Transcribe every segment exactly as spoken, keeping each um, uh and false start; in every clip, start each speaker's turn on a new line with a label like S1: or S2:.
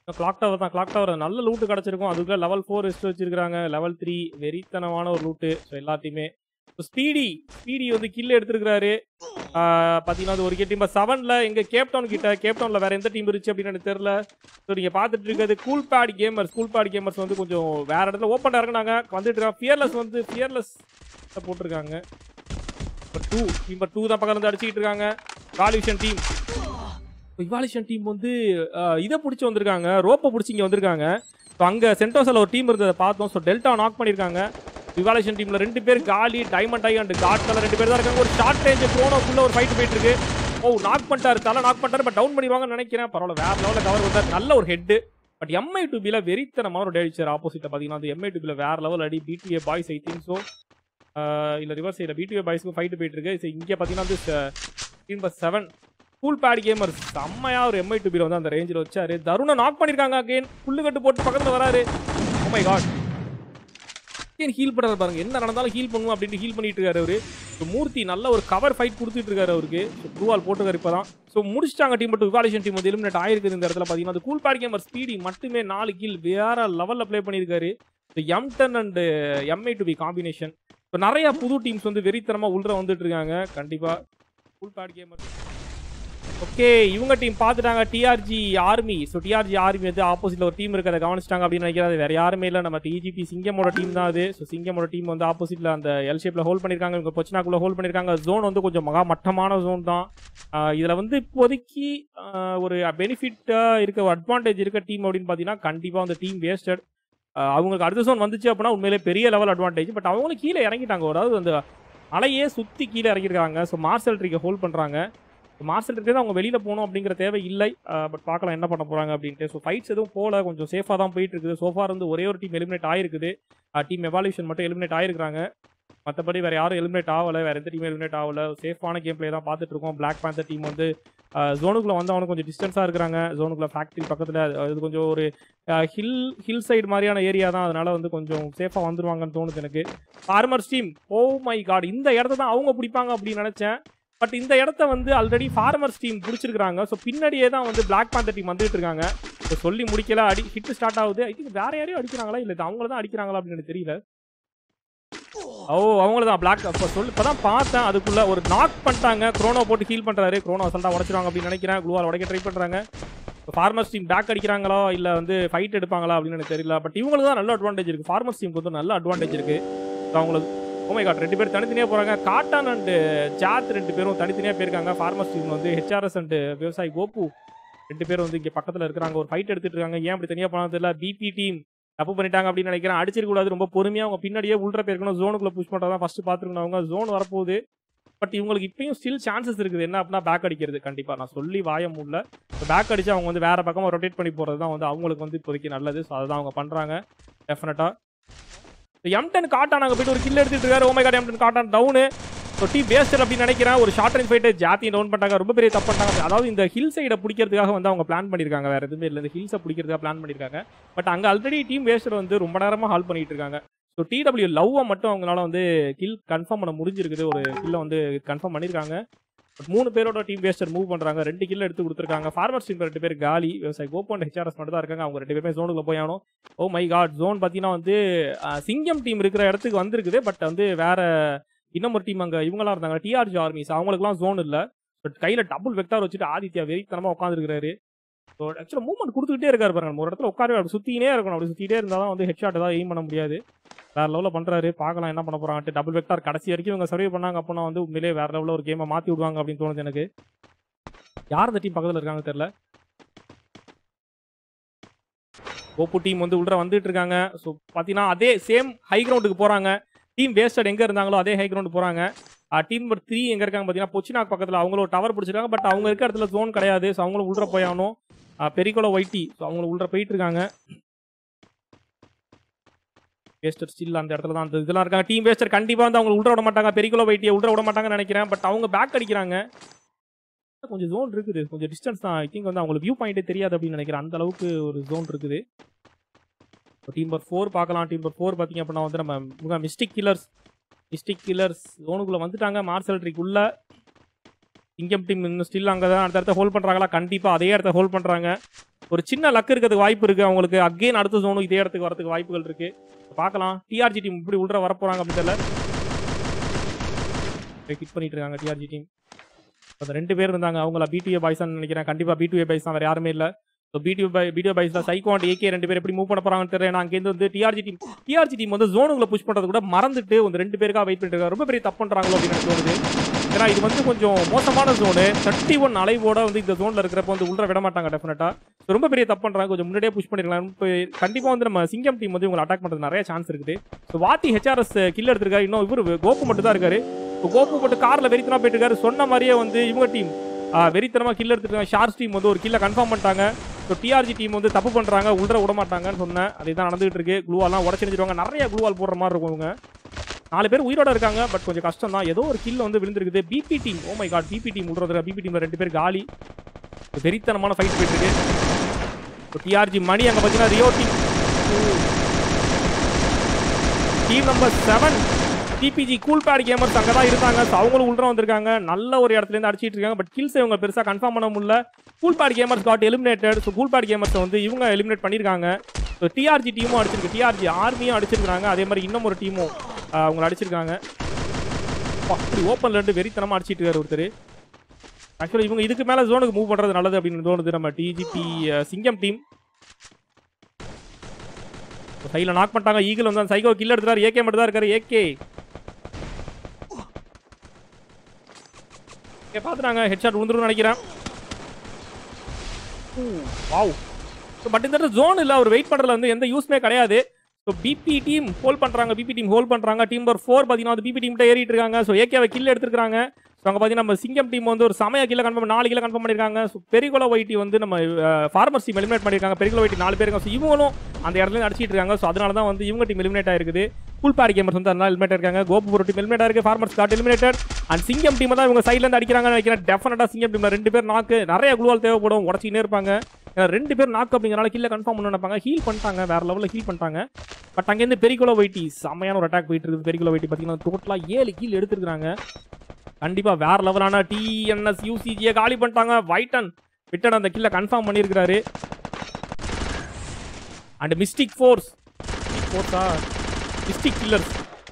S1: Clock tower தான் clock tower நல்ல loot கிடச்சிருக்கும். அதுக்குள்ள லெவல் ஃபோர் ரெஸ்ட் வச்சிருக்காங்க. லெவல் த்ரீ வெறித்தனமான ஒரு லூட்டு. ஸோ எல்லாத்தையுமே ஸ்பீடி ஸ்பீடி வந்து கில் எடுத்துருக்காரு. பார்த்தீங்கன்னா அது ஒரு டீம் செவனில் எங்கள் கேப்டவுன் கிட்ட கேப்டவுனில் வேறு எந்த டீம் இருந்துச்சு அப்படின்னு எனக்கு தெரியல. ஸோ நீங்கள் பார்த்துட்டு இருக்கிறது cool bad gamers cool bad gamers வந்து கொஞ்சம் வேறு இடத்துல ஓப்பனாக இருக்குனாங்க வந்துட்டு இருக்காங்க. ஃபியர்லெஸ் வந்து ஃபியர்லெஸ் போட்டிருக்காங்க. இப்போ டூ டீம் டூ தான் பக்கம் வந்து அடிச்சுக்கிட்டு இருக்காங்க. இவால்யூஷன் டீம் இவால்யூஷன் டீம் வந்து இதை பிடிச்சி வந்திருக்காங்க. ரோப்பை பிடிச்சி இங்கே வந்திருக்காங்க. ஸோ அங்கே சென்டோஸில் ஒரு டீம் இருந்ததை பார்த்தோம். ஸோ டெல்டா நாக் பண்ணியிருக்காங்க. இவால்யூஷன் டீமில் ரெண்டு பேர் காலி diamond eye and god colour ரெண்டு பேர் தான் இருக்காங்க. ஒரு ஷார்ட் ரேஞ்ச் க்ரோனோக்குள்ள ஒரு ஃபைட் போயிட்டு இருக்கு. ஓ நாக் பண்ணிட்டாரு தலை நாக் பண்ணிட்டாரு. பட் டவுன் பண்ணிடுவாங்கன்னு நினைக்கிறேன். பரவாயில்ல வேற லெவலில் கவர் வந்தார். நல்ல ஒரு ஹெட்டு. பட் எம்ஐ டூபியில் வெறித்தனமான ஒரு டேடிச்சர் ஆப்போசிட்டில் பார்த்தீங்கன்னா அந்த எம்ஐ டூபியில் வேற லெவல் அடி. PDA boys I think so இல்லை ரிவர்ஸ் சைடில் பிடிஏ பாய்ஸ்க்கு ஃபைட்டு போயிட்டு இருக்கு. ஸோ இங்கே பார்த்தீங்கன்னா வந்து team seven cool bad gamers செம்மையா ஒரு எம்ஐ டூபியில் வந்து அந்த ரேஞ்சில் வச்சாரு. தருணை நாக் பண்ணியிருக்காங்க. அகெயின் புல்லு கட்டு போட்டு பக்கத்தில் வராரு. ஓ மை காட் ஹீல் பண்ணுறாரு பாருங்க. என்ன நடந்தாலும் ஹீல் பண்ணுவோம் அப்படின்னு ஹீல் பண்ணிட்டு இருக்காரு அவரு. ஸோ மூர்த்தி நல்ல ஒரு கவர் ஃபைட் கொடுத்துட்டு இருக்காரு அவருக்கு. ஸோ ப்ரூவால் போட்டுருக்காரு இப்போ தான். ஸோ முடிச்சிட்டாங்க டீம் மட்டும் இவால்யூஷன் டீம் வந்து எலிமினேட் ஆயிருக்குது. இந்த இடத்துல பார்த்தீங்கன்னா அந்த கூல் பேட் கேமர் ஸ்பீடி மட்டுமே நாலு கீல் வேற லெவலில் ப்ளே பண்ணியிருக்காரு. So M ten and MI to P combination. So நிறைய புது டீம்ஸ் வந்து வெறித்தனமாக உள்ள வந்துட்டு இருக்காங்க. கண்டிப்பாக கூல் பேட் கேமர் ஓகே இவங்க டீம் பார்த்துட்டாங்க. TRG army. So TRG army வந்து ஆப்போசிட்ல ஒரு டீம் இருக்கிறத கவனிச்சிட்டாங்க அப்படின்னு நினைக்கிறது. வேற யாருமே இல்லை நம்ம டிஜிபி சிங்கமோட டீம் தான் அது. ஸோ சிங்கமோட டீம் வந்து ஆப்போசிட்ல அந்த எல் ஷேப்ல ஹோல்ட் பண்ணியிருக்காங்க. இவங்க பொச்சினாக்குள்ள ஹோல்ட் பண்ணியிருக்காங்க. ஜோன் வந்து கொஞ்சம் மகா மட்டமான ஜோன் தான். இதில் வந்து இப்போதைக்கு ஒரு பெனிஃபிட்டாக இருக்க ஒரு அட்வான்டேஜ் இருக்க டீம் அப்படின்னு பார்த்தீங்கன்னா கண்டிப்பாக அந்த டீம் வேஸ்டட். அவங்களுக்கு அடுத்த ஜோன் வந்துச்சு அப்படின்னா உண்மையிலே பெரிய லெவல் அட்வான்டேஜ். பட் அவங்களும் கீழே இறங்கிட்டாங்க. அதாவது அந்த அலையே சுற்றி கீழே இறங்கியிருக்காங்க. ஸோ மார்சல் ட்ரிக்கை ஹோல்ட் பண்ணுறாங்க. மார்சல் ட்ரிக்கே அவங்க வெளியில் போகணும் அப்படிங்கிற தேவை இல்லை. பட் பார்க்கலாம் என்ன பண்ண போகிறாங்க அப்படின்ட்டு. ஸோ ஃபைட்ஸ் எதுவும் போல கொஞ்சம் சேஃபாக தான் போயிட்டு இருக்குது. சோஃபார் வந்து ஒரே ஒரு டீம் எலிமினேட் ஆயிருக்குது. டீம் எவால்யூஷன் மட்டும் எலிமினேட் ஆயிருக்காங்க. மற்றபடி வேறு யாரும் எலிமினேட் ஆகலை. வேறு எந்த டீம் எலிமினேட் ஆகலை. சேஃபான கேம் பிளே தான் பார்த்துட்டு இருக்கோம். பிளாக் பேந்தர் டீம் வந்து ஜோனுக்குள்ளே வந்து அவனுக்கு கொஞ்சம் டிஸ்டன்ஸாக இருக்கிறாங்க. ஜோனுக்குள்ளே ஃபேக்ட்ரி பக்கத்தில் அது கொஞ்சம் ஒரு ஹில் ஹில் சைடு மாதிரியான ஏரியா தான். அதனால வந்து கொஞ்சம் சேஃபாக வந்துருவாங்கன்னு தோணுது எனக்கு. Farmers team oh my god இந்த இடத்த தான் அவங்க பிடிப்பாங்க அப்படின்னு நினச்சேன். பட் இந்த இடத்த வந்து ஆல்ரெடி ஃபார்மர்ஸ் டீம் பிடிச்சிருக்காங்க. ஸோ பின்னாடியே தான் வந்து பிளாக் பேந்தர் டீம் வந்துட்டு இருக்காங்க. ஸோ சொல்லி முடிக்கல. அடி ஹிட் ஸ்டார்ட் ஆகுது. ஐ திங்க் வேற யாரையும் அடிக்கிறாங்களா இல்லை அவங்கள தான் அடிக்கிறாங்களா அப்படின்னு எனக்கு தெரியல. ஓ அவங்கள தான் பிளாக் இப்போ சொல்லி இப்போ தான் பார்த்தேன். அதுக்குள்ள ஒரு நாக் பண்ணிட்டாங்க. க்ரோனோ போட்டு ஹீல் பண்ணுறாரு. க்ரோனோ அசல்ட்டாக உடச்சிருவாங்க அப்படின்னு நினைக்கிறேன். குளூவால் உடைக்க ட்ரை பண்ணுறாங்க. ஃபார்மர்ஸ் டீம் பேக் அடிக்கிறாங்களா இல்லை வந்து ஃபைட் எடுப்பாங்களா அப்படின்னு எனக்கு தெரியல. பட் இவங்களுக்கு தான் நல்ல அட்வான்டேஜ் இருக்குது. ஃபார்மர்ஸ் டீமுக்கு வந்து நல்ல அட்வான்டேஜ் இருக்குது. ஸோ அவங்களுக்கு ஓ மை காட் ரெண்டு பேர் தனித்தனியாக போகிறாங்க. காட்டான் அண்ட் ஜாத் ரெண்டு பேரும் தனித்தனியாக போயிருக்காங்க. ஃபார்மர்ஸ் டீம் வந்து ஹெச்ஆர்எஸ் அண்ட் விவசாயி கோபு ரெண்டு பேரும் வந்து இங்கே பக்கத்தில் இருக்கிறாங்க. ஒரு ஃபைட் எடுத்துட்டு இருக்காங்க. ஏன் அப்படி தனியாக போனாலும் தெரியல. பிபி டீம் தப்பு பண்ணிட்டாங்க அப்படின்னு நினைக்கிறேன். அடிச்சிருக்கூடாது. ரொம்ப பொறுமையாக அவங்க பின்னாடியே உள்ள போயிருக்கணும். ஜோனுக்குள்ள புஷ் பண்ணுறது தான் ஃபர்ஸ்ட் பார்த்துருக்கணும். அவங்க ஜோன் வரப்போகுது. பட் இவங்களுக்கு இப்பயும் ஸ்டில் சான்சஸ் இருக்குது. என்ன அப்படின்னா பேக் அடிக்கிறது. கண்டிப்பாக நான் சொல்லி வாய முடியல. பேக் அடிச்சு அவங்க வந்து வேற பக்கமாக ரொட்டேட் பண்ணி போகிறது தான் வந்து அவங்களுக்கு வந்து இப்போதைக்கு நல்லது. ஸோ அதுதான் அவங்க பண்ணுறாங்க டெஃபினட்டாக. எம் டென் காட்டான் அங்கே போயிட்டு ஒரு கில் எடுத்துட்டு இருக்காரு. Oh my god M ten காட்டான் டவுனு. ஸோ டீம் வேஸ்டர் அப்படின்னு நினைக்கிறேன். ஒரு ஷார்ட் ரேஞ்ச் ஃபைட்டு ஜாத்தியும் டவுன் பண்ணிட்டாங்க. ரொம்ப பெரிய தப்பு பண்ணிட்டாங்க. அதாவது இந்த ஹில் சைடை பிடிக்கிறதுக்காக வந்து அவங்க பிளான் பண்ணியிருக்காங்க. வேறு எதுவுமே இல்லை. இந்த ஹில்ஸை பிடிக்கிறதுக்காக பிளான் பண்ணியிருக்காங்க. பட் அங்கே ஆல்ரெடி டீம் வேஸ்டர் வந்து ரொம்ப நேரமாக ஹால் பண்ணிட்டு இருக்காங்க. ஸோ டிடபிள்யூ லவ்வை மட்டும் அவங்களால வந்து கில் கன்ஃபார்ம் பண்ண முடிஞ்சிருக்குது. ஒரு கில்லை வந்து கன்ஃபார்ம் பண்ணியிருக்காங்க. பட் மூணு பேரோட டீம் வேஸ்டர் மூவ் பண்ணுறாங்க. ரெண்டு கில்ல எடுத்து கொடுத்துருக்காங்க. ஃபார்மர்ஸ் டீம் ரெண்டு பேர் காலி. விவசாயி கோபோ அண்ட் ஹெச்ஆர்எஸ் மட்டும் தான் இருக்காங்க. அவங்க ரெண்டு பேருமே ஜோனுக்குள்ள போய் ஆகணும். ஓ மை காட் ஜோன் பார்த்தீங்கன்னா வந்து சிங்கம் டீம் இருக்கிற இடத்துக்கு வந்திருக்குது. பட் வந்து வேற இன்னும் ஒரு டீம் அங்கே இவங்களாம் இருந்தாங்க. டிஆர்ஜி ஆர்மிஸ் அவங்களுக்குலாம் ஜோன் இல்லை. பட் கையில் டபுள் வெக்டார் வச்சுட்டு ஆதித்யா வெறித்தனமாக உட்காந்துருக்காரு. ஸோ ஆக்சுவலாக மூவ்மெண்ட் கொடுத்துக்கிட்டே இருக்காரு பாருங்க. ஒரு இடத்துல உட்கார அப்படி சுற்றினே இருக்கணும். அப்படி சுற்றிட்டே இருந்தால் தான் வந்து ஹெட்ஷாட் ஏதாவது எய்ம் பண்ண முடியாது. வேற லெவலில் பண்ணுறாரு. பார்க்கலாம் என்ன பண்ண போகிறாங்கட்டு. டபுள் வெக்டார் கடைசி வரைக்கும் இவங்க சர்வே பண்ணாங்க அப்படின்னா வந்து உண்மையிலே வேற லெவலில் ஒரு கேமை மாற்றி விடுவாங்க அப்படின்னு தோணுது எனக்கு. யார் இந்த டீம் பக்கத்தில் இருக்காங்க தெரியல. கோப்பு டீம் வந்து உள்ள வந்துட்டு இருக்காங்க. ஸோ பார்த்தீங்கன்னா அதே சேம் ஹை கிரவுண்டுக்கு போகிறாங்க. டீம் வேஸ்டட் எங்கே இருந்தாங்களோ அதே ஹை கிரவுண்டு போகிறாங்க. டீம் நம்பர் த்ரீ எங்கே இருக்காங்க பார்த்தீங்கன்னா பொச்சினாக் பக்கத்தில் அவங்களும் டவர் பிடிச்சிருக்காங்க. பட் அவங்க இருக்க இடத்துல ஜோன் கிடையாது. ஸோ அவங்களும் உள்ள போயாகணும். பெரிகோலோ ஒய்டி ஸோ அவங்களும் உள்ள போயிட்டு இருக்காங்க. வேஸ்டர் ஸ்டில் அந்த இடத்துல தான் அந்த இதெல்லாம் இருக்காங்க. டீம் வேஸ்டர் கண்டிப்பாக வந்து அவங்க உள்ள விட மாட்டாங்க. பெரிகோலோ ஒய்டியை உள்ள விட மாட்டாங்கன்னு நினைக்கிறேன். பட் அவங்க பேக் அடிக்கிறாங்க. கொஞ்சம் ஜோன் இருக்குது. கொஞ்சம் டிஸ்டன்ஸ் தான். ஐ திங்க் வந்து அவங்களுக்கு வியூ பாயிண்டே தெரியாது அப்படின்னு நினைக்கிறேன். அந்த அளவுக்கு ஒரு ஜோன் இருக்குது. டீம் நம்பர் ஃபோர் பார்க்கலாம். டீம் நம்பர் ஃபோர் பார்த்தீங்க அப்படின்னா வந்து நம்ம மிஸ்டிக் கில்லர்ஸ் மிஸ்டிக் கில்லர்ஸ் ஜோனுக்குள்ளே வந்துட்டாங்க. மார்சல் ட்ரிக்குள்ள சிங்கம் டீம் இன்னும் ஸ்டில் அங்கே தான் அடுத்த இடத்த ஹோல்ட் பண்ணுறாங்களா? கண்டிப்பாக அதே இடத்த ஹோல்ட் பண்ணுறாங்க. ஒரு சின்ன லக் இருக்கிறதுக்கு வாய்ப்பு இருக்கு அவங்களுக்கு. அகைன் அடுத்த ஜோனுக்கு இதே இடத்துக்கு வரதுக்கு வாய்ப்புகள் இருக்கு. பார்க்கலாம் டிஆர்ஜி டீம் இப்படி உள்ள வர போறாங்க அப்படின்னு தெரியல. கிட் பண்ணிட்டு இருக்காங்க டிஆர்ஜி டீம். அந்த ரெண்டு பேர் இருந்தாங்க அவங்கள பிடிஏ பாய்ஸ் நினைக்கிறேன். கண்டிப்பா பிடிஏ பாய்ஸ் தான், வேற யாருமே இல்ல. ஸோ பிடிஓ பை பிடிஓ பாய்ஸ்ல சைக்கோ அண்ட் ஏகே ரெண்டு பேர் எப்படி மூவ் பண்ண போறாங்கன்னு தெரியல. நான் அங்கேருந்து வந்து டிஆர்ஜி டீம் டிஆர்ஜி டீம் வந்து ஜோனுக்குள்ள புஷ் பண்றது கூட மறந்துட்டு வந்து ரெண்டு பேருக்காக வெயிட் பண்ணிட்டு இருக்காங்க. ரொம்ப பெரிய தப்பு பண்றாங்களோ அப்படின்னு எனக்கு தோணுது. ஏன்னா இது வந்து கொஞ்சம் மோசமான ஜோனு. தேர்ட்டி ஒன் அலைவோட வந்து இந்த ஜோன்ல இருக்கிறப்ப வந்து உள்ள விட மாட்டாங்க டெஃபினட்டா. ரொம்ப பெரிய தப்பு பண்றாங்க. கொஞ்சம் முன்னாடியே புஷ் பண்ணிருக்கலாம். இப்போ கண்டிப்பா வந்து நம்ம சிங்கம் டீம் வந்து இவங்களை அட்டாக் பண்றது நிறைய சான்ஸ் இருக்குது. ஸோ வாத்தி ஹெச்ஆர்எஸ் கில் எடுத்திருக்காரு. இன்னும் இவர் கோப்பு மட்டும் தான் இருக்காரு. கோப்பு மட்டும் கார்ல வெறித்தனமா போயிட்டு இருக்காரு. சொன்ன மாதிரியே வந்து இவங்க டீம் வெறித்தனமா கில் எடுத்துருக்காங்க. ஷார்ஸ் டீம் வந்து ஒரு கில்ல கன்ஃபார்ம் பண்ணிட்டாங்க. ஸோ டிஆர்ஜி டீம் வந்து தப்பு பண்றாங்க, உள்ள விட மாட்டாங்கன்னு சொன்னேன். அதுதான் நடந்துகிட்டு இருக்கு. குளூவாலாம் உடச்சிருவாங்க. நிறைய குளூவால் போடுற மாதிரி இருக்கும். இவங்க நாலு பேர் உயிரோட இருக்காங்க. பட் கொஞ்சம் கஷ்டம் தான். ஏதோ ஒரு கில் வந்து விழுந்திருக்குது. BB team, oh my god, BB team விடுறது. பிபி டீம்ல ரெண்டு பேர் காலி. வெறித்தனமான ஃபைட் போயிட்டு இருக்கு. டிஆர்ஜி மணி அங்க பாத்தீங்கன்னா Rio team team number seven TBG cool bad gamers அங்கே தான் இருந்தாங்க. ஸோ அவங்களும் உள்ள வந்திருக்காங்க. நல்ல ஒரு இடத்துல இருந்து அடிச்சிட்டு இருக்காங்க. பட் கில்ஸ் இவங்க பெருசாக கன்ஃபார்ம் பண்ண முடியல. Cool bad gamers got eliminated. So cool bad gamers வந்து இவங்க எலிமினேட் பண்ணியிருக்காங்க. ஸோ டிஆர்ஜி டீமும் அடிச்சிருக்கு, டிஆர்ஜி ஆர்மியும் அடிச்சிருக்காங்க. அதே மாதிரி இன்னும் ஒரு டீமும் அவங்களை அடிச்சிருக்காங்க. அப்படி ஓப்பன்ல இருந்து வெறித்தனமா அடிச்சிட்டு இருக்காரு ஒருத்தர். ஆக்சுவலி இவங்க இதுக்கு மேலே ஜோனுக்கு மூவ் பண்ணுறது நல்லது அப்படின்னு தோணுது நம்ம டிஜிபி சிங்கம் டீம். சைடில் நாக் பண்ணிட்டாங்க. ஈகிள் வந்து சைக்கோ கில் எடுத்துறாரு. ஏகே மட்டும் தான் இருக்காரு. ஏகே பார்த்துட்டாங்க. ஹெட்ஷாட் விழுந்துருன்னு நினைக்கிறேன். வாவ். பட் இந்த ஜோன் இல்லை, அவர் வெயிட் பண்ணுறதுல வந்து எந்த யூஸ்மே கிடையாது. ஸோ பிபி டீம் ஹோல்ட் பண்ணுறாங்க. பிபி டீம் ஹோல்ட் பண்ணுறாங்க. டீம் நம்பர் ஃபோர் பார்த்தீங்கன்னா வந்து பிபி டீம்கிட்ட ஏறிட்டு இருக்காங்க. ஸோ ஏகேவை கில் எடுத்துருக்காங்க. ஸோ அங்கே பார்த்தீங்கன்னா நம்ம சிங்கம் டீம் வந்து ஒரு சமய கில்ல கன்ஃபார்ம் நாலு கிலோ கன்ஃபார்ம் பண்ணியிருக்காங்க. ஸோ பெரிகோலா ஒயிட்டி வந்து நம்ம ஃபார்மர்ஸ் டீம் எலிமினேட் பண்ணியிருக்காங்க. பெரிகோலா ஒயிட்டி நாலு பேருங்க. ஸோ இவங்களும் அந்த இடத்துல அடிச்சிட்டு இருக்காங்க. ஸோ அதனால தான் வந்து இவங்க டீம் எலிமினேட் ஆயிருக்குது. ஃபுல் பேட் கேமர்ஸ் வந்து அதனால எலிமினேட் இருக்காங்க. கோபுரம் டீம் எலிமினேட் ஆயிருக்கு. Farmers got eliminated. அண்ட் சிங்கம் டீம் தான் இவங்க சைட்ல இருந்து அடிக்கிறாங்கன்னு நினைக்கிறேன். டெஃபினட்டா சிங்கம் டீம்ல ரெண்டு பேர் நாக்கு நிறைய குளூவால் தேவைப்படும். உடச்சிக்கிட்டே இருப்பாங்க. ரெண்டு பேர் நாக்கு அப்படிங்கிறனால கீழே கன்ஃபார்ம் பண்ண நினைப்பாங்க. ஹீல் பண்ணிட்டாங்க, வேற லெவலில் ஹீல் பண்ணிட்டாங்க. பட் அங்கேருந்து பெரிகோலா ஒயிட்டி செம்மையான ஒரு அட்டாக் போயிட்டு இருக்குது. பெரிகோலா ஒயிட்டி பார்த்தீங்கன்னா டோட்டலா ஏழு கீழ் எடுத்துருக்காங்க. கண்டிப்பா வேற லெவலான டிஎன்எஸ் யூசிஜியை காலி பண்ணிட்டாங்க. வைட்டன் விட்டன் அந்த கில்ல கன்ஃபார்ம் பண்ணியிருக்காரு. அண்ட் மிஸ்டிக் ஃபோர்ஸ் ஃபோர்ஸா mystic killers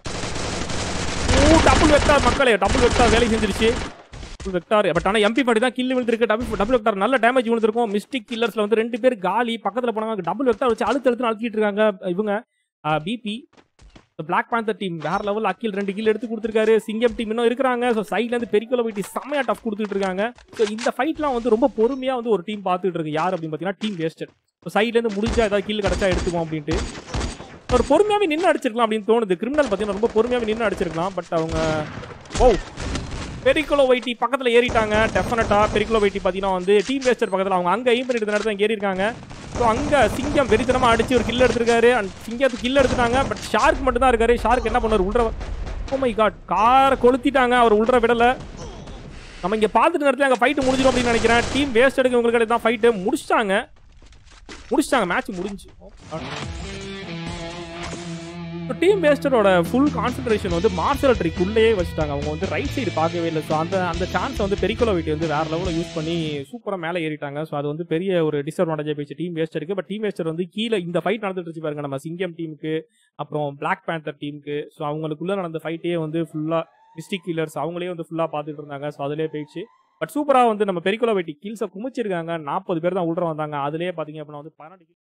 S1: oh double vector மக்களே, டபுள் வெக்டார் வேலை செஞ்சிருச்சு. டபுள் வெக்டார் பட் ஆனால் எம்பி பாடி தான் கில் விழுந்திருக்கு. டபுள் டபுள் வெக்டார் நல்ல டேமேஜ் விழுந்திருக்கும். மிஸ்டிக் கில்லர்ஸ்ல வந்து ரெண்டு பேர் காலி. பக்கத்தில் போனாங்க. டபுள் வெக்டார் வச்சு அழுத்து அழுத்து அழுத்திட்டு இருக்காங்க இவங்க பிபி. பிளாக் பேந்தர் டீம் வேற லெவல் அக்கில் ரெண்டு கில் எடுத்து கொடுத்துருக்காரு. சிங்கம் டீம் இன்னும் இருக்கிறாங்க. ஸோ சைட்ல இருந்து பெரிகோலா ஒயிட்டி செம்மையா டஃப் கொடுத்துட்டு இருக்காங்க. ஸோ இந்த ஃபைட்லாம் வந்து ரொம்ப பொறுமையா வந்து ஒரு டீம் பார்த்துட்டு இருக்கு. யார் அப்படின்னு பார்த்தீங்கன்னா டீம் வேஸ்டட். ஸோ சைட்ல இருந்து முடிஞ்சா ஏதாவது கில் கிடைச்சா எடுத்துவோம் அப்படின்ட்டு ஒரு பொறுமையாவே நின்று அடிச்சிருக்கலாம் அப்படின்னு தோணுது. கிரிமினல் பார்த்தீங்கன்னா ரொம்ப பொறுமையாவே நின்று அடிச்சிருக்கலாம். பட் அவங்க ஓ பெரிகோலா ஒயிட்டி பக்கத்தில் ஏறிட்டாங்க. டெஃபினட்டா பெரிகோலா ஒயிட்டி பார்த்தீங்கன்னா வந்து டீம் வேஸ்டர் பக்கத்தில் அவங்க அங்கே எய்ம் பண்ணிட்டு நேரத்தில் அங்கே ஏறிருக்காங்க. ஸோ அங்கே சிங்கம் வெறித்தனமாக அடிச்சு ஒரு கில் எடுத்திருக்காரு. அண்ட் சிங்கத்துக்கு கில் எடுத்துட்டாங்க. பட் ஷார்க் மட்டும் தான் இருக்காரு. ஷார்க் என்ன பண்ணார் உள்ள ஓ மை காட் காரை கொளுத்திட்டாங்க. அவர் உள்ள விடலை. நம்ம இங்கே பார்த்துட்டு நேரத்தில் அங்கே ஃபைட்டு முடிஞ்சிடும் அப்படின்னு நினைக்கிறேன். டீம் வேஸ்ட் எடுக்க உங்களுக்கு தான் ஃபைட்டு முடிச்சிட்டாங்க முடிச்சிட்டாங்க மேட்ச் முடிஞ்சு. டீம் வேஸ்டரோட ஃபுல் கான்சென்ட்ரேஷன் வந்து மார்ஷல் ட்ரிக்குள்ளேயே வச்சுட்டாங்க. அவங்க வந்து ரைட் சைடு பார்க்கவே இல்லை. ஸோ அந்த அந்த சான்ஸை வந்து பெரிகோலா ஒயிட்டி வந்து வேற லெவலில் யூஸ் பண்ணி சூப்பராக மேலே ஏறிட்டாங்க. ஸோ அது வந்து பெரிய ஒரு டிஸ்அட்வான்டேஜாக போயிடுச்சு டீம் வேஸ்டருக்கு. பட் டீம் வேஸ்டர் வந்து கீழே இந்த ஃபைட் நடந்துட்டு இருந்துச்சு பாருங்க நம்ம சிங்கம் டீமுக்கு அப்புறம் பிளாக் பேந்தர் டீமுக்கு. ஸோ அவங்களுக்குள்ள நடந்த ஃபைட்டே வந்து ஃபுல்லாக மிஸ்டிக் கில்லர்ஸ் அவங்களே வந்து ஃபுல்லாக பார்த்துட்டு இருந்தாங்க. ஸோ அதிலே போயிடுச்சு. பட் சூப்பராக வந்து நம்ம பெரிகோலா ஒயிட்டி கில்ஸை குமிச்சிருக்காங்க. நாற்பது பேர் தான் உள்ள வந்தாங்க. அதிலே பார்த்தீங்க அப்படின்னா வந்து பதினெட்டு